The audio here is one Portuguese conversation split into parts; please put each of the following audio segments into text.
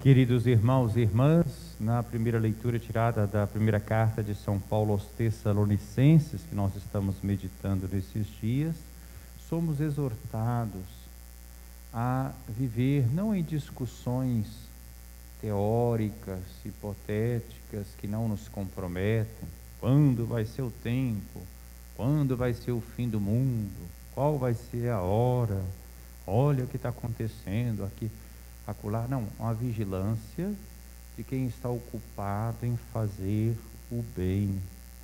Queridos irmãos e irmãs, na primeira leitura tirada da primeira carta de São Paulo aos Tessalonicenses, que nós estamos meditando nesses dias, somos exortados a viver não em discussões teóricas, hipotéticas, que não nos comprometem. Quando vai ser o tempo? Quando vai ser o fim do mundo? Qual vai ser a hora? Olha o que está acontecendo aqui, acolá. Não, uma vigilância de quem está ocupado em fazer o bem.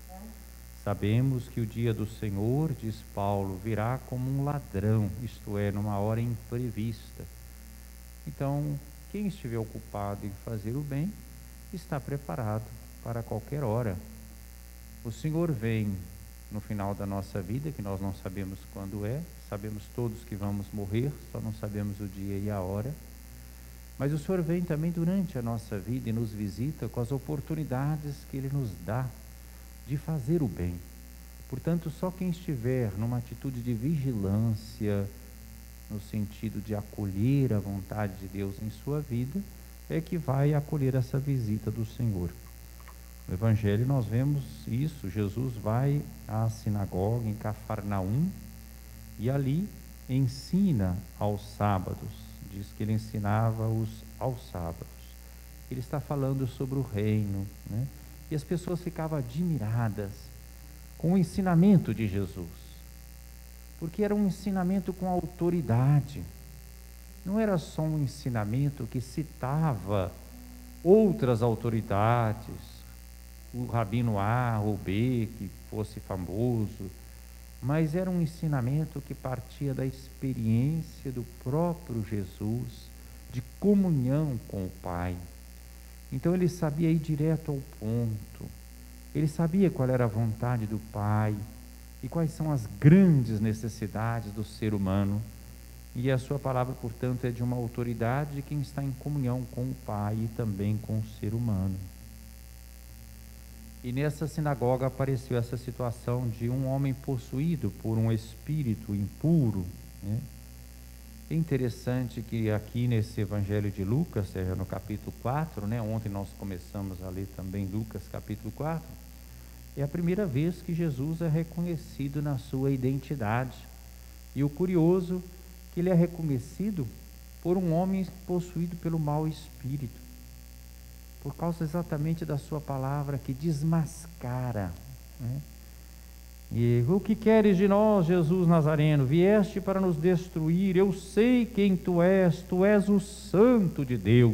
Sabemos que o dia do Senhor, diz Paulo, virá como um ladrão, isto é, numa hora imprevista. Então, quem estiver ocupado em fazer o bem, está preparado para qualquer hora. O Senhor vem no final da nossa vida, que nós não sabemos quando é, sabemos todos que vamos morrer, só não sabemos o dia e a hora. Mas o Senhor vem também durante a nossa vida e nos visita com as oportunidades que Ele nos dá de fazer o bem. Portanto, só quem estiver numa atitude de vigilância, no sentido de acolher a vontade de Deus em sua vida, é que vai acolher essa visita do Senhor. No Evangelho nós vemos isso. Jesus vai à sinagoga em Cafarnaum e ali ensina aos sábados. Diz que ele ensinava-os aos sábados. Ele está falando sobre o reino, né? E as pessoas ficavam admiradas com o ensinamento de Jesus, porque era um ensinamento com autoridade. Não era só um ensinamento que citava outras autoridades, o rabino A ou B que fosse famoso, mas era um ensinamento que partia da experiência do próprio Jesus, de comunhão com o Pai. Então ele sabia ir direto ao ponto, ele sabia qual era a vontade do Pai e quais são as grandes necessidades do ser humano. E a sua palavra, portanto, é de uma autoridade de quem está em comunhão com o Pai e também com o ser humano. E nessa sinagoga apareceu essa situação de um homem possuído por um espírito impuro, né? É interessante que aqui nesse Evangelho de Lucas, seja no capítulo 4, né? Ontem nós começamos a ler também Lucas capítulo 4, é a primeira vez que Jesus é reconhecido na sua identidade. E o curioso que ele é reconhecido por um homem possuído pelo mau espírito, por causa exatamente da sua palavra que desmascara, né? E o que queres de nós, Jesus Nazareno? Vieste para nos destruir. Eu sei quem tu és o Santo de Deus.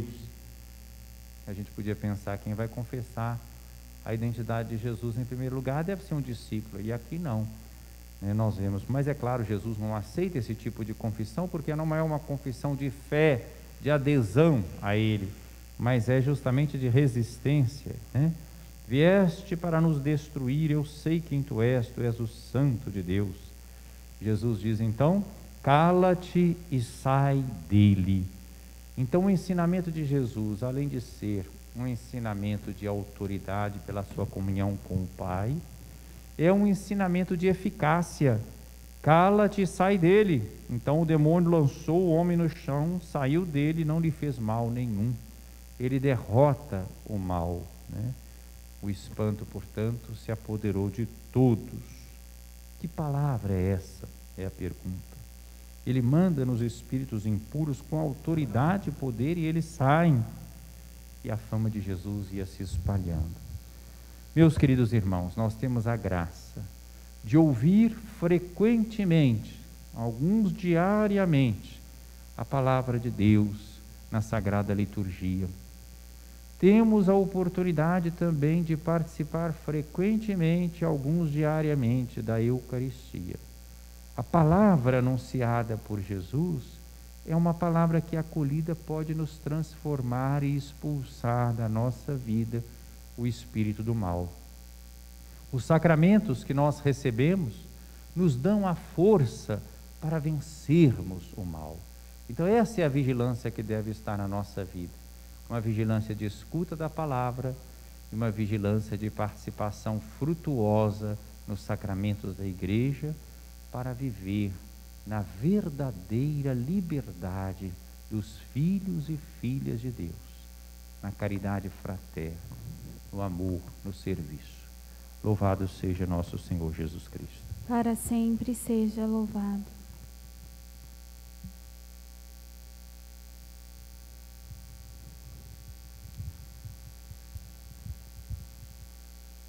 A gente podia pensar, quem vai confessar a identidade de Jesus em primeiro lugar deve ser um discípulo, e aqui não, né? Nós vemos, mas é claro, Jesus não aceita esse tipo de confissão, porque não é uma confissão de fé, de adesão a Ele, mas é justamente de resistência, né? Vieste para nos destruir, eu sei quem tu és o Santo de Deus. Jesus diz então, cala-te e sai dele. Então o ensinamento de Jesus, além de ser um ensinamento de autoridade pela sua comunhão com o Pai, é um ensinamento de eficácia. Cala-te e sai dele. Então o demônio lançou o homem no chão, saiu dele e não lhe fez mal nenhum. Ele derrota o mal, né? O espanto, portanto, se apoderou de todos. Que palavra é essa? É a pergunta. Ele manda nos espíritos impuros com autoridade e poder e eles saem. E a fama de Jesus ia se espalhando. Meus queridos irmãos, nós temos a graça de ouvir frequentemente, alguns diariamente, a palavra de Deus na Sagrada Liturgia. Temos a oportunidade também de participar frequentemente, alguns diariamente, da Eucaristia. A palavra anunciada por Jesus é uma palavra que, acolhida, pode nos transformar e expulsar da nossa vida o espírito do mal. Os sacramentos que nós recebemos nos dão a força para vencermos o mal. Então essa é a vigilância que deve estar na nossa vida. Uma vigilância de escuta da palavra e uma vigilância de participação frutuosa nos sacramentos da Igreja para viver na verdadeira liberdade dos filhos e filhas de Deus. na caridade fraterna, no amor, no serviço. Louvado seja nosso Senhor Jesus Cristo. Para sempre seja louvado.